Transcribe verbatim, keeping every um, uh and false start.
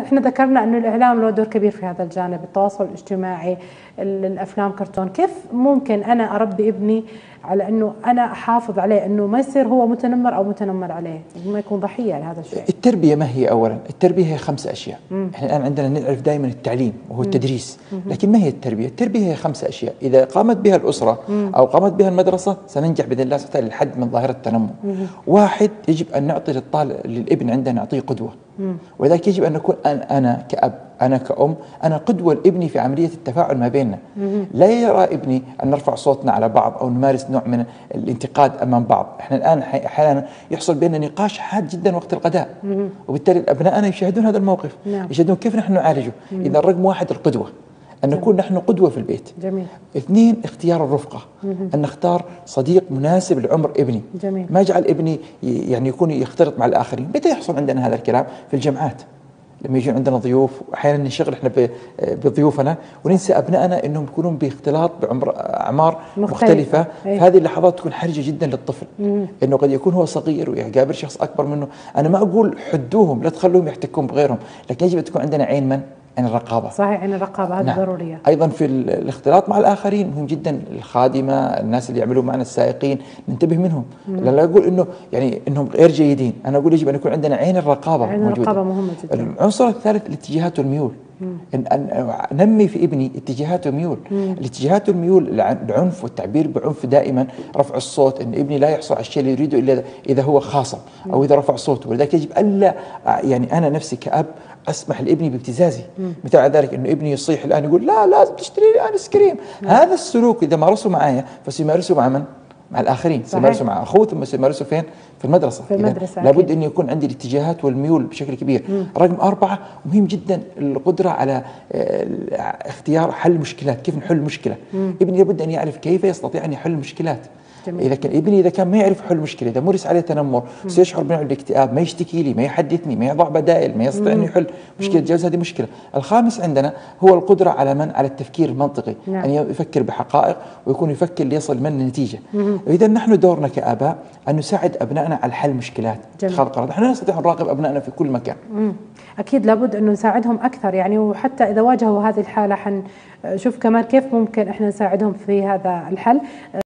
احنا ذكرنا انه الاعلام له دور كبير في هذا الجانب، التواصل الاجتماعي، الافلام، كرتون، كيف ممكن انا اربي ابني على انه انا احافظ عليه انه ما يصير هو متنمر او متنمر عليه، ما يكون ضحيه لهذا الشيء؟ التربيه ما هي اولا، التربيه هي خمسه اشياء. مم. احنا الان عندنا نعرف دائما التعليم وهو التدريس، مم. لكن ما هي التربيه؟ التربيه هي خمسه اشياء، اذا قامت بها الاسره مم. او قامت بها المدرسه سننجح باذن الله سبحانه وتعالى للحد من ظاهره التنمر. مم. واحد، يجب ان نعطي للطالب للابن عندنا نعطيه قدوه، مم. ولذلك يجب ان نكون انا كأب أنا كأم أنا قدوة لابني في عملية التفاعل ما بيننا. لا يرى ابني أن نرفع صوتنا على بعض أو نمارس نوع من الانتقاد أمام بعض. إحنا الآن أحيانا يحصل بيننا نقاش حاد جدا وقت الغداء، وبالتالي أبنائنا يشاهدون هذا الموقف، نعم. يشاهدون كيف نحن نعالجه. إذا رقم واحد القدوة، أن نكون نحن قدوة في البيت. جميل. اثنين، اختيار الرفقة، أن نختار صديق مناسب لعمر ابني. جميل. ما يجعل ابني يعني يكون يختلط مع الآخرين. متى يحصل عندنا هذا الكلام؟ في الجامعات، لما يجون عندنا ضيوف، احيانا ننشغل احنا بضيوفنا وننسى ابنائنا انهم يكونون باختلاط بعمر اعمار مختلفه. في هذه اللحظات تكون حرجه جدا للطفل، مم. انه قد يكون هو صغير ويقابل شخص اكبر منه. انا ما اقول حدوهم، لا تخلوهم يحتكون بغيرهم، لكن يجب ان تكون عندنا عين من؟ عين الرقابه. صحيح، عين الرقابه هذه نعم. ضروريه. ايضا في الاختلاط مع الاخرين مهم جدا، الخادمه، الناس اللي يعملون معنا، السائقين، ننتبه منهم. لا, لا اقول انه يعني انهم غير جيدين، انا اقول يجب ان يكون عندنا عين الرقابه عين موجوده. الرقابه مهمه جدا. العنصر الثالث الاتجاهات والميول، ان ان انمي في ابني اتجاهات وميول. مم. الاتجاهات والميول، العنف والتعبير بعنف دائما، رفع الصوت، ان ابني لا يحصل على الشيء اللي يريده الا اذا هو خاصم او اذا رفع صوته، ولذلك يجب الا يعني انا نفسي كأب اسمح لابني بابتزازي. مثل على ذلك انه ابني يصيح الان يقول لا لازم تشتري لي ايس كريم. هذا السلوك اذا مارسه معايا فسيمارسه مع من؟ مع الاخرين، سيمارسه مع اخوه، ثم سيمارسه فين؟ في المدرسه. في المدرسه لابد ان يكون عندي الاتجاهات والميول بشكل كبير. مم. رقم أربعة، مهم جدا القدره على اختيار حل مشكلات، كيف نحل مشكله. مم. ابني لابد ان يعرف كيف يستطيع ان يحل مشكلات. جميل. إذا كان ابني إذا كان ما يعرف حل مشكلة، إذا مورس عليه تنمر، سيشعر بنوع الاكتئاب، ما يشتكي لي، ما يحدثني، ما يضع بدائل، ما يستطيع أن يحل مشكلة جوز، هذه مشكلة. الخامس عندنا هو القدرة على من؟ على التفكير المنطقي، نعم. أن يفكر بحقائق ويكون يفكر ليصل من النتيجة. إذا نحن دورنا كآباء أن نساعد أبنائنا على حل مشكلات، اتخاذ قرارات. نحن لا نستطيع أن نراقب أبنائنا في كل مكان. مم. أكيد لابد أنه نساعدهم أكثر يعني، وحتى إذا واجهوا هذه الحالة حنشوف كمان كيف ممكن إحنا نساعدهم في هذا الحل.